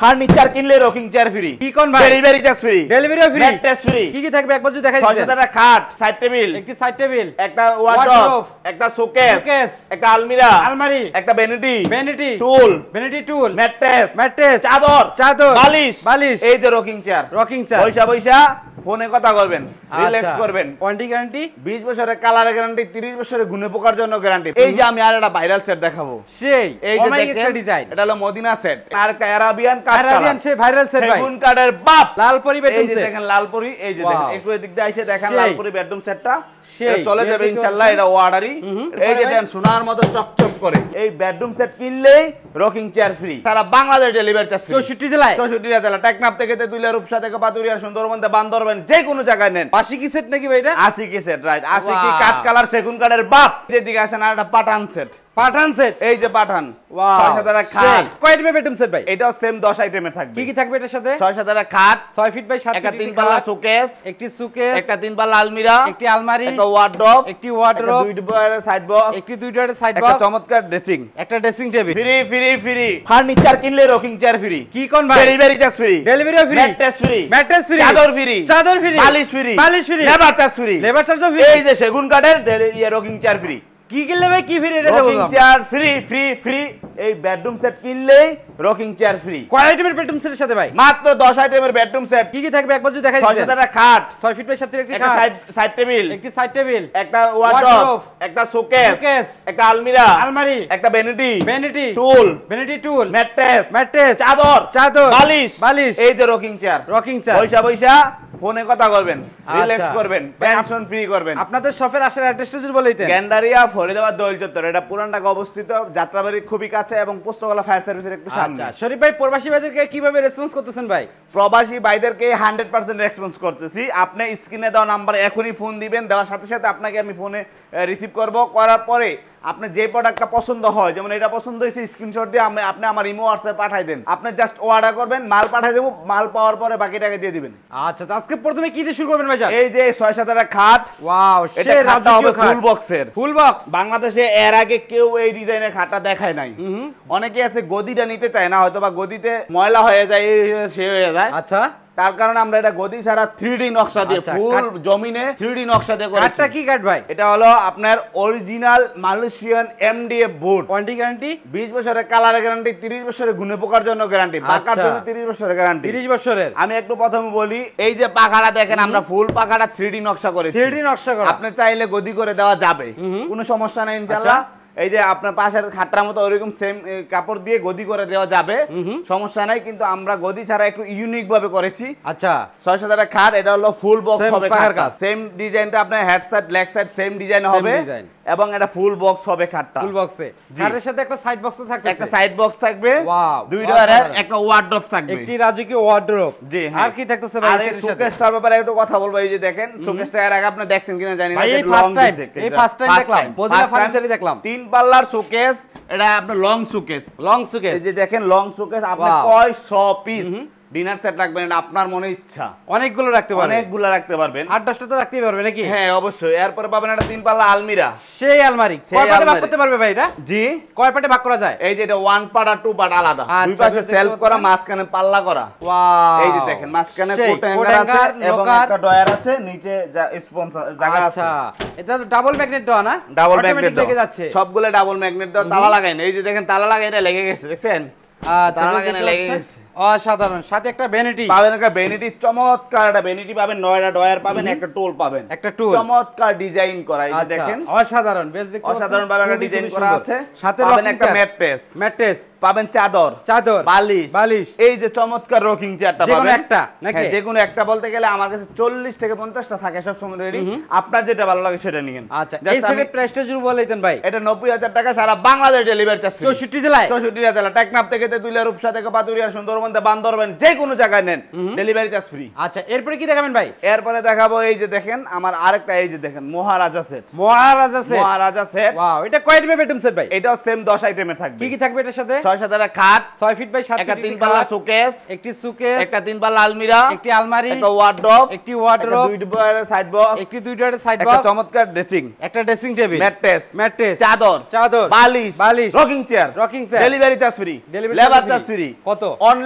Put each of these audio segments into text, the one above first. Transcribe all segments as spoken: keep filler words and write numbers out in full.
Furniture কিনলে rocking chair free. কি কোন ভাই? Delivery charge free. ডেলিভারিও ফ্রি। Mattress free. কি কি থাকবে একবার যদি দেখাই দিতেন? ছয় হাজার টাকা খাট, সাইড টেবিল, একটি সাইড টেবিল, একটা ওয়ার্ডরোব, একটা শোকেস, শোকেস, একটা আলমিরা, আলমারি, একটা ভ্যানিটি, ভ্যানিটি, টুল, ভ্যানিটি টুল, ম্যাট্রেস, ম্যাট্রেস, চাদর, চাদর, বালিশ, বালিশ। এই যে রকিং চেয়ার। Rocking chair. পয়সা পয়সা ফোনে কথা বলবেন, রিল্যাক্স করবেন। ওয়ারেন্টি গ্যারান্টি বিশ বছরের কালারের গ্যারান্টি, ত্রিশ বছরের গুণে পোকার জন্য গ্যারান্টি। এই যে আমি আর একটা ভাইরাল সেট দেখাবো, সেই এই যে অনেক একটা দেখেন ডিজাইন। এটা হলো মদিনা সেট আর একটা আরাবিয়ান কাট, আরাবিয়ান সেই ভাইরাল সেট ভাই, সেগুন কাঠের বাপ, লালপরি বেডরুম সেট। এই যে দেখেন লালপরি, এই যে দেখেন একটু এদিক দিয়ে এসে দেখেন লালপরি বেডরুম সেটটা চলে যাবে ইনশাআল্লাহ। এটা অর্ডারই। এই যে দেখেন সোনার মতো চকচক করে এই বেডরুম সেট কিনলেই রকিং চেয়ার ফ্রি। সারা বাংলাদেশ ডেলিভারি চার্জ ফ্রি। চৌষট্টি জেলায়, চৌষট্টি জেলা, টেকনাফ থেকে তেতুলিয়া, রূপসা থেকে পাতুরিয়া, সুন্দরবন থেকে বান্দরবান, যে কোনো জায়গায় নেন। আশি কি সেট নাকি ভাই এটা? আশি কি সেট, রাইট। আশি কি কাঠ কালার সেগুন কাঠের বাপ। যেদিকে আসেন আর একটা পাঠান সেট, পাঠান সেট, এই যে পাঠান, ওয়াও, ছয় হাজার টাকা খাট। কয় আইটেমের বেডরুম সেট ভাই? এটাও সেম দশ আইটেমের থাকবে। কি কি থাকবে এটার সাথে? ছয় হাজার টাকা খাট, ছয় ফিট বাই সাত একটা ফিট, তিন পাল্লা শোকেস, একটি শোকেস, একটা তিন পাল্লা আলমিরা, একটি আলমারি, একটা ওয়ার্ডরোব, একটি ওয়ার্ডরোব, দুই ডয়ারের সাইড বক্স, একটি দুই ডয়ারের সাইড একটা বক্স, চমৎকার ড্রেসিং, একটা dressing table. Free free free. Furniture কিনলে রকিং চেয়ার ফ্রি। কি কোন ভাই? Delivery charge free. ডেলিভারিও free. Mattress free. Mattress free. চাদর ফ্রি। চাদর ফ্রি। বালিশ ফ্রি। বালিশ free. Labour charge free. Labour চার্জও ফ্রি। এই যে সেগুন কাঠের রকিং চেয়ার ফ্রি। কি কিনলে ভাই কি ফ্রি এটা রকিং বললাম? Chair free free free. এই বেডরুম সেট কিনলেই রকিং চেয়ার ফ্রি। কয় আইটেমের বেডরুম সেটের সাথে ভাই? মাত্র দশ আইটেমের বেডরুম সেট। কি কি থাকবে একবার যদি দেখাই ছয় দিতেন? হাজার টাকা খাট, ছয় ফিট বাই সাত ফিট, একটি একটা খাট, সাইড সাইড টেবিল, একটি সাইড টেবিল, একটা ওয়ার্ডরোব, একটা শোকেস, শোকেস, একটা আলমিরা, আলমারি, একটা ভ্যানিটি, ভ্যানিটি, টুল, ভ্যানিটি টুল, ম্যাট্রেস, ম্যাট্রেস, চাদর, চাদর, বালিশ, বালিশ। এই যে রকিং চেয়ার। Rocking chair. পয়সা পয়সা ফোনে কথা বলবেন, রিল্যাক্স করবেন, টেনশন ফ্রি করবেন। আপনাদের শপের আসার অ্যাড্রেসটা যদি বলে দিতেন? গেন্ডারিয়া ফরিদাবাদ দোল চত্বর, এটা পুরান ঢাকা অবস্থিত, যাত্রাবাড়ির খুবই কাছে এবং পোস্তগোলা ফায়ার সার্ভিসের একটু সামনে। আচ্ছা শরীফ ভাই, প্রবাসী ভাইদেরকে কিভাবে রেসপন্স করতেছেন ভাই? প্রবাসী ভাইদেরকে হান্ড্রেড পার্সেন্ট রেসপন্স করতেছি। আপনি স্ক্রিনে দেওয়া নাম্বার এখনই ফোন দিবেন, দেওয়ার সাথে সাথে আপনাকে আমি ফোনে রিসিভ করব। করার পরে আপনি যে প্রোডাক্টটা পছন্দ হয়, যেমন এটা পছন্দ হয়েছে, স্ক্রিনশট দিয়ে আমি আপনি আমার ইমো হোয়াটসঅ্যাপে পাঠাই দেন। আপনি জাস্ট অর্ডার করবেন, মাল পাঠাই দেবো, মাল পাওয়ার পরে বাকি টাকা দিয়ে দিবেন। আচ্ছা তো আজকে প্রথমে কি দিয়ে শুরু করবেন ভাই? এই যে ছয় সাত টাকা খাট, ওয়াও, এটা খাটটা হবে ফুল বক্সের। Full box. বাংলাদেশে এর আগে কেউ এই ডিজাইনের খাটটা দেখায় নাই। অনেকে আছে গদিটা নিতে চায় না, হয়তো বা গদিতে ময়লা হয়ে যায়, সে হয়ে যায়। আচ্ছা, তার কারণে আমরা এটা গদি ছাড়া থ্রি ডি নকশা দিয়ে ফুল জমিনে থ্রি ডি নকশা দিয়ে করেছি। কাঠটা কি কাঠ ভাই? এটা হলো আপনার original Malaysian MDF board. Warranty guarantee বিশ বছরের কালারের গ্যারান্টি, ত্রিশ বছরের গুণে পোকার জন্য গ্যারান্টি, পাকার জন্য ত্রিশ বছরের গ্যারান্টি। ত্রিশ বছরের। আমি একটু প্রথমে বলি, এই যে পাখাটা দেখেন, আমরা ফুল পাখাটা থ্রি ডি নকশা করেছি। থ্রি ডি নকশা করা, আপনি চাইলে গদি করে দেওয়া যাবে, কোনো সমস্যা নাই ইনশাআল্লাহ। এই যে আপনার পাশের খাটটার মতো ওইরকম সেম কাপড় দিয়ে গদি করে দেওয়া যাবে, সমস্যা নাই। কিন্তু আমরা গদি ছাড়া একটু ইউনিক ভাবে করেছি। আচ্ছা, ছয়শ টাকা খাট, এটা হলো ফুল বক্স হবে, সেম ডিজাইনটা আপনার head side black side same design হবে এবং এটা ফুল বক্স হবে খাটটা। ফুল বক্সে খাটের সাথে একটা সাইড বক্সও থাকবে, একটা সাইড বক্স থাকবে, ওয়াও, দুই ডয়ারের একটা ওয়ার্ডরোব থাকবে, একটি রাজকীয় ওয়ার্ডরোব। জি, আর কি থাকতেছে ভাই? আর এই শোকেসটার ব্যাপারে একটু কথা বলবো। এই যে দেখেন শোকেসটা এর আগে আপনি দেখছেন কিনা জানি না, এই ফার্স্ট টাইম, এই ফার্স্ট টাইম দেখলাম, বদিলা ফার্নিচারে দেখলাম তিন পাল্লার শোকেস। এটা আপনার লং শোকেস, লং শোকেস। এই যে দেখেন লং শোকেস, আপনি কয়শো পিস ডিনার সেট রাখবেন, এটা আপনার মনে ইচ্ছা অনেকগুলো রাখতে পারবেন, অনেকগুলো রাখতে পারবেন, আট দশটা তো রাখতেই পারবে নাকি? হ্যাঁ অবশ্যই। এরপরে পাবেন একটা তিন পাল্লা আলমিরা, সেই আলমারি কয় পার্টে ভাগ করতে পারবে ভাই এটা? জি, কয় পার্টে ভাগ করা যায়? এই যে এটা ওয়ান পার্ট আর টু পার্ট আলাদা, দুই পাশে সেলফ করা, মাঝখানে পাল্লা করা। ওয়াও, এই যে দেখেন মাঝখানে কোট হ্যাঙ্গার আছে এবং একটা ডয়ার আছে, নিচে যা স্পন্সর জায়গা আছে। আচ্ছা, এটা তো ডাবল ম্যাগনেট দেওয়া না? ডাবল ম্যাগনেট দেখে যাচ্ছে, সবগুলো ডাবল ম্যাগনেট দাও, তালা লাগাই না। এই যে দেখেন তালা লাগাই, এটা লেগে গেছে, দেখছেন? আচ্ছা, তালা লাগাই না, লেগে গেছে। অসাধারণ। সাথে একটা ভ্যানিটি পাবেন, একটা ভ্যানিটি, চমৎকার একটা ভ্যানিটি পাবেন, নয়টা ডয়ার পাবেন, একটা টুল পাবেন, একটা টুল, চমৎকার ডিজাইন করা। এই যে দেখেন অসাধারণ, বেশ দেখতে অসাধারণ ভাবে একটা ডিজাইন করা আছে। সাথে পাবেন একটা ম্যাট্রেস, ম্যাট্রেস পাবেন, চাদর, চাদর, বালিশ, বালিশ। এই যে চমৎকার রকিং চেয়ারটা পাবেন, যেকোনো একটা নাকি? যে কোনো একটা বলতে গেলে আমার কাছে চল্লিশ থেকে পঞ্চাশটা থাকে সব সময় রেডি, আপনার যেটা ভালো লাগে সেটা নিয়েন। আচ্ছা, এই সেটের প্রাইসটা যদি বলে দিতেন ভাই? এটা নব্বই হাজার টাকা, সারা বাংলাদেশ ডেলিভারি চার্জ, চৌষট্টি জেলায়, চৌষট্টি জেলা, টেকনাফ থেকে তেতুলিয়া, রূপসা থেকে পাতুরিয়া, সুন্দরবন থেকে বান্দরবান, যে কোনো জায়গায় নেন, ডেলিভারি চার্জ ফ্রি। আচ্ছা, এরপরে কি দেখাবেন ভাই? এরপরে দেখাবো, এই যে দেখেন আমার আরেকটা, এই যে দেখেন Maharaja set, Maharaja set, Maharaja set. Wow, এটা কয় আইটেমের বেডরুম সেট ভাই? এটাও সেম দশ আইটেমের থাকবে। কি কি থাকবে এটার সাথে? ছয় সাত টাকা খাট, ছয় ফিট বাই সাত ফিট, একটা তিন পাল্লা শোকেস, একটি শোকেস, একটা তিন পাল্লা আলমিরা, একটি আলমারি, একটা ওয়ার্ডরোব, একটি ওয়ার্ডরোব, দুই ডয়ারের সাইড বক্স, একটি দুই ডয়ারের সাইড বক্স, একটা চমৎকার ড্রেসিং, একটা ড্রেসিং টেবিল, ম্যাট্রেস, ম্যাট্রেস, চাদর, চাদর, বালিশ, বালিশ, rocking chair, rocking chair, delivery charge free, labour charge free. কত? অনলি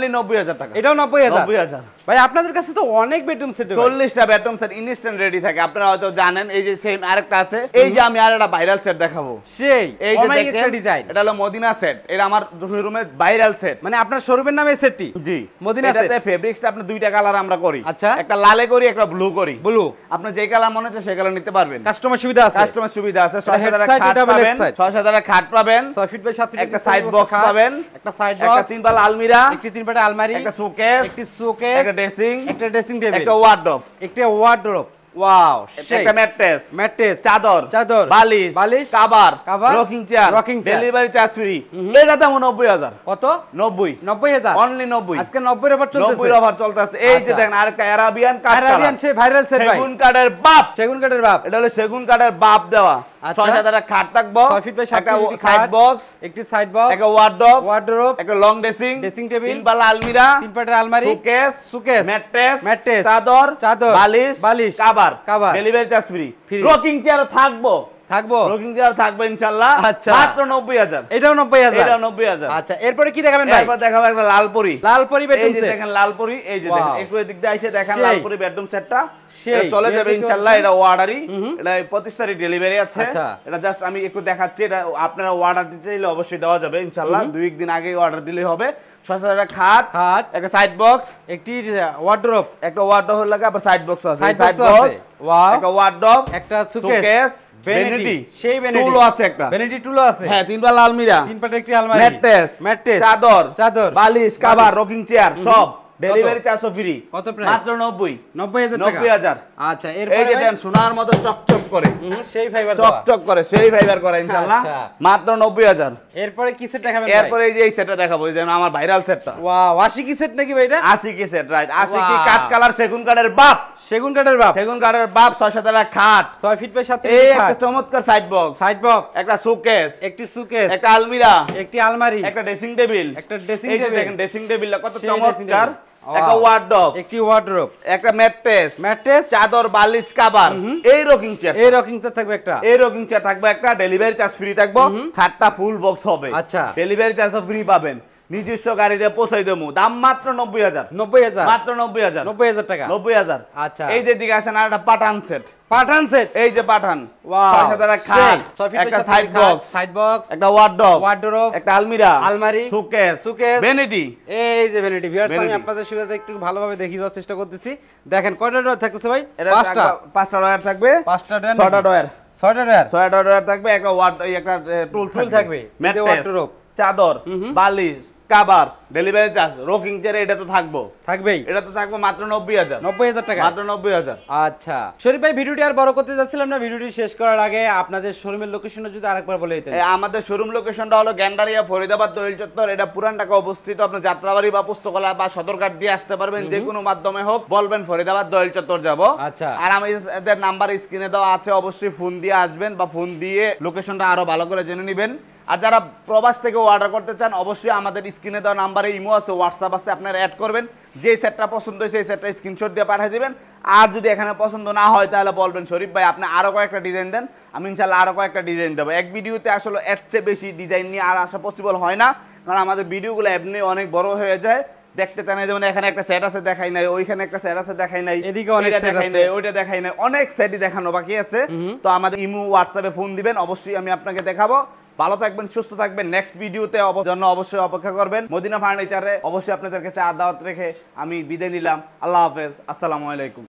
অনলি নব্বই হাজার টাকা। এটাও নব্বই হাজার। নব্বই হাজার। ভাই আপনাদের কাছে তো অনেক বেডরুম সেট, চল্লিশটা বেডরুম সেট ইনস্ট্যান্ট রেডি থাকে। আপনারা হয়তো জানেন এই যে সেম আরেকটা আছে, এই যে আমি আরেকটা ভাইরাল সেট দেখাবো, সেই এই যে অনেক একটা দেখেন ডিজাইন, এটা হলো মদিনা সেট। এটা আমার শোরুমের ভাইরাল সেট। মানে আপনার শোরুমের নামে এই সেটটি? জি, মদিনা সেট। এটাতে ফেব্রিক্সটা আপনি দুইটা কালার আমরা করি। আচ্ছা, একটা লালে করি, একটা ব্লু করি। ব্লু আপনি যে কালার মনে হচ্ছে সেই কালার নিতে পারবেন। কাস্টমার সুবিধা আছে, কাস্টমার সুবিধা আছে। ছয় হাজার হেড সাইড খাট ডাবল পাবেন, সাইড, ছয় হাজার খাট পাবেন, ছয় ফিট বাই সাত ফিট একটা সাইড বক্স পাবেন, একটা সাইড বক্স, একটা তিন পাল্লা আলমিরা, একটি তিন পাল্লা আলমারি, একটা শোকেস, একটি শোকেস, একটা ড্রেসিং, একটা ড্রেসিং টেবিল, একটা ওয়ার্ডরোব, একটা ওয়ার্ডরোব। ওয়াও, একটা ম্যাট্রেস, ম্যাট্রেস, চাদর, চাদর, বালিশ, বালিশ, cover, cover, rocking chair, rocking chair, delivery charge free. এটা দাম নব্বই হাজার। কত? নব্বই। নব্বই হাজার, অনলি নব্বই। আজকে নব্বই এর অফার চলতেছে। নব্বই এর অফার চলতেছে। এই যে দেখেন আরেকটা আরাবিয়ান কাঠ, আরাবিয়ান সেই ভাইরাল সেট ভাই, সেগুন কাঠের বাপ, সেগুন কাঠের বাপ। এটা হলো সেগুন কাঠের বাপ দেওয়া। ছয় হাজার খাট থাকবো, ছয় ফিট বাই সাত একটা ফিট সাইড বক্স, একটি সাইড বক্স, একটা ওয়ার্ডরোব, ওয়ার্ডরোব, একটা লং ড্রেসিং, ড্রেসিং টেবিল, তিন পাল্লা আলমিরা, তিন পাল্লা আলমারি, শোকেস, শোকেস, ম্যাট্রেস, ম্যাট্রেস, চাদর, চাদর, বালিশ, বালিশ, cover, cover, delivery charge free. Free. Rocking chair থাকবো, থাকবো, রকিং চেয়ার থাকবে ইনশাআল্লাহ। আচ্ছা, মাত্র নব্বই হাজার। এটাও নব্বই হাজার। এটাও নব্বই হাজার। আচ্ছা, এরপরে কি দেখাবেন ভাই? এরপর দেখাবো একটা লালপরি। লালপরি বেডরুম এই যে সেট, দেখেন লালপরি, এই যে দেখেন একটু এদিক দিয়ে এসে দেখেন লালপরি বেডরুম সেটটা। সেই চলে যাবে ইনশাআল্লাহ। এটা অর্ডারই, হুম। এটা পঁচিশ তারিখ ডেলিভারি আছে। আচ্ছা, এটা জাস্ট আমি একটু দেখাচ্ছি। এটা আপনারা অর্ডার দিতে চাইলে অবশ্যই দেওয়া যাবে ইনশাআল্লাহ। দুই দিন আগে অর্ডার দিলেই হবে। ছয় হাজার টাকা খাট, খাট, একটা সাইড বক্স, একটি ওয়ার্ডরোব, একটা ওয়ার্ডরোব লাগে, আবার সাইড বক্স আছে, সাইড সাইড বক্স বক্স, আছে, ওয়াও, একটা ওয়ার্ডরোব, একটা শোকেস, শোকেস, ভ্যানিটি, সেই ভ্যানিটি টুলও আছে, একটা ভ্যানিটি টুলও আছে। হ্যাঁ, তিন পাল্লা আলমিরা, তিন পাল্লা একটি আলমারি, ম্যাট্রেস, ম্যাট্রেস, চাদর, চাদর, বালিশ, কভার, রকিং চেয়ার সব ডেলিভারি চার্জ ফ্রি। কত প্রাইস? মাত্র নব্বই। নব্বই হাজার টাকা। নব্বই হাজার। আচ্ছা, এরপর এই যে দেন সোনার মতো চকচক করে, সেই ফাইবার চকচক করে, সেই ফাইবার করে ইনশাআল্লাহ। আচ্ছা, মাত্র নব্বই হাজার। এরপরে কি সেট দেখাবেন ভাই? এরপর এই যে এই সেটটা দেখাবো, এই যে আমার ভাইরাল সেটটা। ওয়াও, আশি কি সেট নাকি ভাই এটা? আশি কি সেট, রাইট। আশি কি Wow. কাঠ কালার সেগুন কাঠের বাপ, সেগুন কাঠের বাপ, সেগুন কাঠের বাপ। ছয় হাজার টাকা খাট, ছয় ফিট বাই সাত ফিট এই খাট, একটা চমৎকার সাইড বক্স, সাইড বক্স, একটা শোকেস, একটি শোকেস, একটা আলমিরা, একটি আলমারি, একটা ড্রেসিং টেবিল, একটা ড্রেসিং এই যে টেবিল, দেখেন ড্রেসিং টেবিলটা কত সেই dressing চমৎকার। table। একটা ওয়ার্ডরোব, একটি ওয়ার্ডরোব, একটা ম্যাট্রেস, ম্যাট্রেস, চাদর, বালিশ, কভার, এই রকিং চেয়ার, এই রকিং চেয়ার থাকবে একটা, এই রকিং চেয়ার থাকবে একটা। ডেলিভারি চার্জ ফ্রি থাকবে। খাটটা ফুল বক্স হবে। আচ্ছা, ডেলিভারি চার্জও ফ্রি পাবেন। নিজস্ব গাড়িতে পৌঁছাই দেবো। দাম মাত্র নব্বই হাজার। নব্বই হাজার, মাত্র নব্বই হাজার। নব্বই হাজার টাকা। নব্বই হাজার। আচ্ছা, এই যে দিকে আসেন আর একটা পাঠান সেট, পাঠান সেট, এই যে পাঠান। ওয়াও, ছয় হাজার টাকা খাট, একটা সাইড বক্স, সাইড বক্স, একটা ওয়ার্ডরোব, ওয়ার্ডরোব, একটা আলমিরা, আলমারি, শোকেস, শোকেস, ভ্যানিটি। এই যে ভ্যানিটি। ভিউয়ার্স, আমি Vanity। আপনাদের সুবিধাতে একটু ভালোভাবে দেখিয়ে দেওয়ার চেষ্টা করতেছি। দেখেন কয়টা ডয়ার থাকতেছে ভাই? এটা পাঁচটা, পাঁচটা ডয়ার থাকবে, পাঁচটা ডয়ার, ছয়টা ডয়ার, ছয়টা ডয়ার, ছয়টা ডয়ার থাকবে, একটা ওয়ার্ড, একটা টুল টুল থাকবে, ম্যাট্রেস, ওয়ার্ডরোব, চাদর, বালিশ, cover, delivery charge, rocking chair, এটা তো থাকবো, থাকবেই। এটা তো থাকবে মাত্র নব্বই হাজার। নব্বই হাজার টাকা, মাত্র নব্বই হাজার। আচ্ছা শরীফ ভাই, ভিডিওটি আর বড় করতে যাচ্ছিলাম না। ভিডিওটি শেষ করার আগে আপনাদের শোরুমের লোকেশনটা যদি আরেকবার বলে দিতেন। এই আমাদের শোরুম লোকেশনটা হলো গ্যান্ডারিয়া, ফরিদাবাদ, দোয়েল চত্বর। এটা পুরান ঢাকা অবস্থিত। আপনি যাত্রাবাড়ি বা পুস্তকালয় বা সদরঘাট দিয়ে আসতে পারবেন, যে কোনো মাধ্যমে হোক। বলবেন ফরিদাবাদ, দোয়েল চত্বর যাব। আচ্ছা, আর আমি এদের নাম্বার স্ক্রিনে দেওয়া আছে, অবশ্যই ফোন দিয়ে আসবেন বা ফোন দিয়ে লোকেশনটা আরো ভালো করে জেনে নেবেন। আর যারা প্রবাস থেকে অর্ডার করতে চান, অবশ্যই আমাদের স্ক্রিনে দেওয়া নাম্বারে ইমো আছে, হোয়াটসঅ্যাপ আছে, আপনারা অ্যাড করবেন। যে সেটটা পছন্দ হয় সেই সেটটা স্ক্রিনশট দিয়ে পাঠিয়ে দিবেন। আর যদি এখানে পছন্দ না হয় তাহলে বলবেন শরীফ ভাই আপনি আরো কয়েকটা ডিজাইন দেন, আমি ইনশাআল্লাহ আরো কয়েকটা ডিজাইন দেবো। এক ভিডিওতে আসলে এর চেয়ে বেশি ডিজাইন নিয়ে আর আসা পসিবল হয় না, কারণ আমাদের ভিডিওগুলো এমনি অনেক বড় হয়ে যায়। দেখতে চান, যেমন এখানে একটা সেট আছে দেখাই নাই, ওইখানে একটা সেট আছে দেখাই নাই, এদিকে অনেক সেট দেখাই আছে, নাই, ওইটা দেখাই নাই, অনেক সেটই দেখানো বাকি আছে। তো আমাদের ইমো, হোয়াটসঅ্যাপে ফোন দিবেন, অবশ্যই আমি আপনাকে দেখাবো। ভালো থাকবেন, সুস্থ থাকবেন। নেক্সট ভিডিওতে জন্য অবশ্যই অপেক্ষা করবেন। মদিনা ফার্নিচারে অবশ্যই আপনাদেরকে চা দাওয়াত রেখে আমি বিদায় নিলাম। আল্লাহ হাফেজ, আসসালামু আলাইকুম।